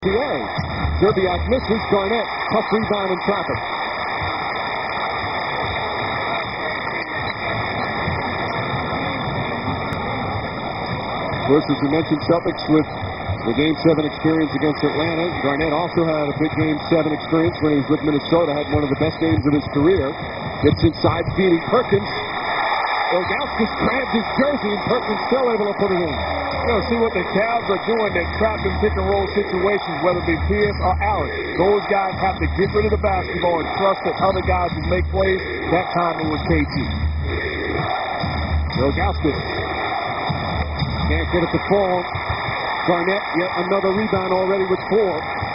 PA. Zerbiak misses. Garnett. Tough rebound in traffic. First, as you mentioned, Celtics with the Game 7 experience against Atlanta. Garnett also had a big Game 7 experience when he was with Minnesota. Had one of the best games of his career. Gets inside, feeding Perkins. Ilgauskas grabs his jersey, and Perkins still able to put it in. You know, see what the Cavs are doing. They're trapped in pick-and-roll situations, whether it be Pierce or Allen. Those guys have to get rid of the basketball and trust that other guys will make plays. That time it was KG. Ilgauskas can't get it to fall. Garnett, yet another rebound already with 4.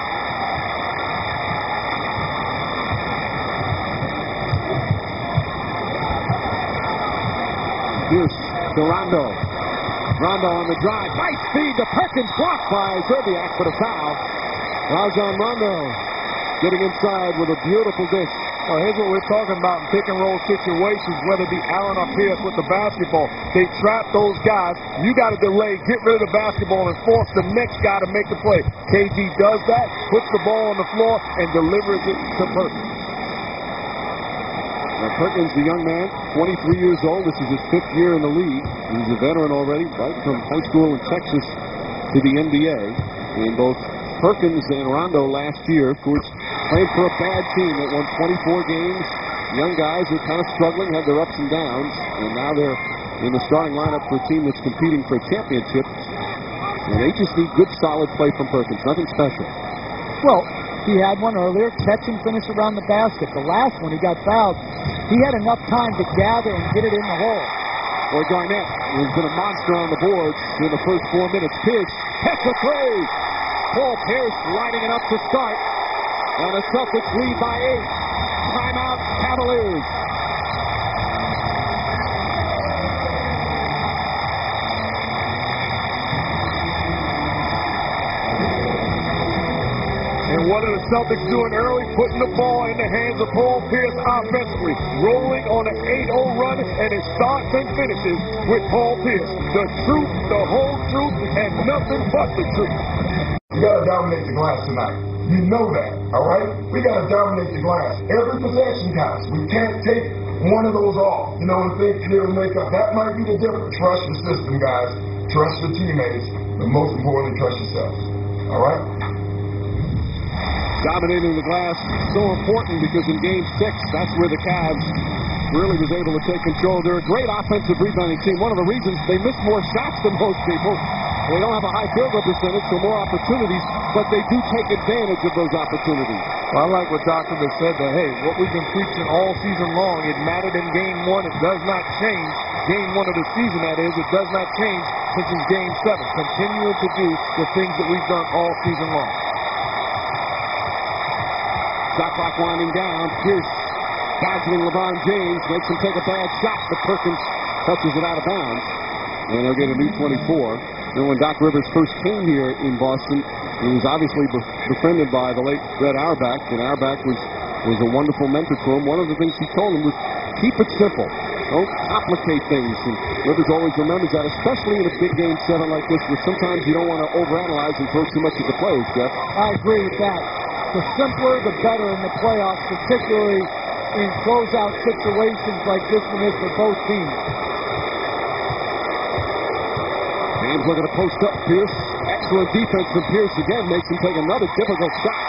Pierce to Rondo. Rondo on the drive. Nice feed to Perkins. Blocked by Zerbiak for the foul. Rajon Rondo getting inside with a beautiful dish. Well, here's what we're talking about in pick-and-roll situations, whether it be Allen or Pierce with the basketball. They trap those guys. You got to delay, get rid of the basketball, and force the next guy to make the play. KG does that, puts the ball on the floor, and delivers it to Perkins. Now Perkins, the young man, 23 years old. This is his 5th year in the league. He's a veteran already, right from high school in Texas to the NBA. And both Perkins and Rondo last year, of course, played for a bad team that won 24 games. Young guys are kind of struggling, had their ups and downs, and now they're in the starting lineup for a team that's competing for a championship. And they just need good, solid play from Perkins, nothing special. Well, he had one earlier, catch and finish around the basket. The last one, he got fouled. He had enough time to gather and get it in the hole. Boy, Garnett has been a monster on the boards in the first 4 minutes. Pierce hits a 3. Paul Pierce lighting it up to start. And the Celtics lead by 8. Timeout, Cavaliers. And what are the Celtics doing early? Putting the ball in the hands of Paul Pierce offensively. Rolling on an 8-0 run, and it starts and finishes with Paul Pierce. The truth, the whole truth, and nothing but the truth. You got to dominate the glass tonight. You know that, all right? We got to dominate the glass. Every possession counts. We can't take one of those off, and think it'll make up. That might be the difference. Trust the system, guys. Trust your teammates. But most importantly, trust yourselves. All right? Dominating the glass, so important because in Game 6, that's where the Cavs really was able to take control. They're a great offensive rebounding team. One of the reasons they miss more shots than most people. They don't have a high field goal percentage, so more opportunities, but they do take advantage of those opportunities. Well, I like what Dr. has said that, hey, what we've been preaching all season long, it mattered in Game 1, it does not change. Game 1 of the season, that is, it does not change since it's Game 7. Continuing to do the things that we've done all season long. Shot clock winding down. Pierce dazzling LeBron James, makes him take a bad shot, but Perkins touches it out of bounds. And they'll get a new 24. And when Doc Rivers first came here in Boston, he was obviously befriended by the late Red Auerbach, and Auerbach was a wonderful mentor to him. One of the things he told him was, keep it simple. Don't complicate things. And Rivers always remembers that, especially in a big Game 7 like this, where sometimes you don't want to overanalyze and throw too much at the players, Jeff. I agree with that. The simpler, the better in the playoffs, particularly in closeout situations like this one is for both teams. James looking to post up Pierce. Excellent defense from Pierce again. Makes him take another difficult shot.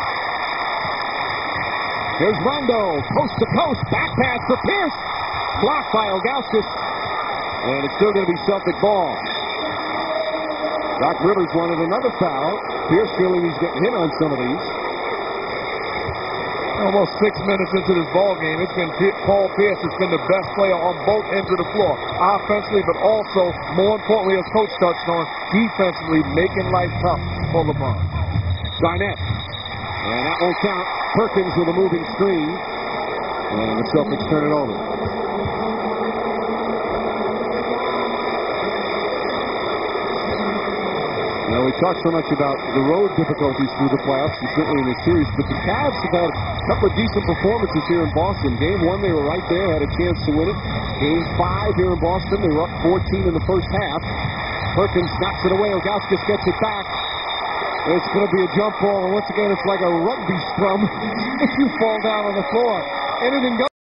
Here's Rondo. Coast to coast. Back pass for Pierce. Blocked by Ilgauskas. And it's still going to be Celtic ball. Doc Rivers wanted another foul. Pierce feeling he's getting hit on some of these. Almost 6 minutes into this ball game, it's been Paul Pierce that's been the best player on both ends of the floor, offensively, but also, more importantly, as Coach touched on, defensively, making life tough for LeBron. Garnett, and that won't count. Perkins with a moving screen, and the Celtics turn it over. Now, we talked so much about the road difficulties through the playoffs, and certainly in the series, but the Cavs have had a couple of decent performances here in Boston. Game 1, they were right there, had a chance to win it. Game 5 here in Boston, they were up 14 in the first half. Perkins knocks it away. Ilgauskas gets it back. It's going to be a jump ball, and once again, it's like a rugby scrum if you fall down on the floor. Anything goes.